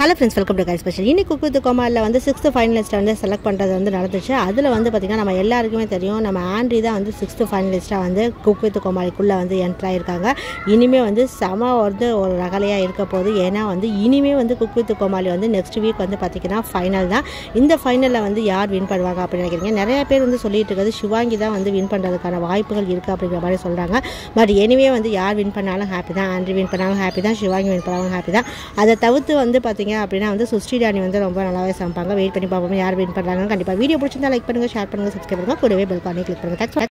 Hello friends, welcome to guys special. இன்னைக்கு Cooku with Comali வந்து 6th finalist வந்து select பண்றது வந்து நடந்துச்சு. அதுல வந்து பாத்தீங்கன்னா நம்ம எல்லாருக்குமே தெரியும் நம்ம ஆண்ட்ரி தான் வந்து 6th finalistா வந்து Cooku with Comali குள்ள வந்து என்டர் ஆயிருக்காங்க. இனிமே வந்து சம வந்து ஒரு ரகலையா இருக்க போகுது. ஏனா வந்து இனிமே வந்து Cooku with Comali வந்து நெக்ஸ்ட் வீக் வந்து பாத்தீங்கன்னா ஃபைனல் தான். இந்த ஃபைனல்ல வந்து யார் வின் பண்ணுவாங்க அப்படி நினைக்கிறீங்க? நிறைய பேர் வந்து சொல்லிட்டு இருக்காது சிவாங்கி தான் வந்து வின் பண்றதுக்கான வாய்ப்புகள் இருக்கு அப்படிங்கிற மாதிரி சொல்றாங்க. பட் எனிவே வந்து யார் வின் பண்ணாலும் ஹாப்பி தான். ஆண்ட்ரி வின் பண்ணாலும் ஹாப்பி தான். சிவாங்கி வின் பண்ணாலும் ஹாப்பி தான். அதை தவிர்த்து வந்து பாத்தீங்க அப்படினா வந்து சுஸ்ரீராணி வந்து ரொம்ப நல்லாவே சமைப்பாங்க. வெயிட் பண்ணி பாப்போம் யார் வின் பண்றாங்க. கண்டிப்பா வீடியோ பிடிச்சிருந்தா லைக் பண்ணுங்க, ஷேர் பண்ணுங்க, சப்ஸ்கிரைப் பண்ணுங்க, கூடவே பெல் ஐகானை கிளிக் பண்ணுங்க.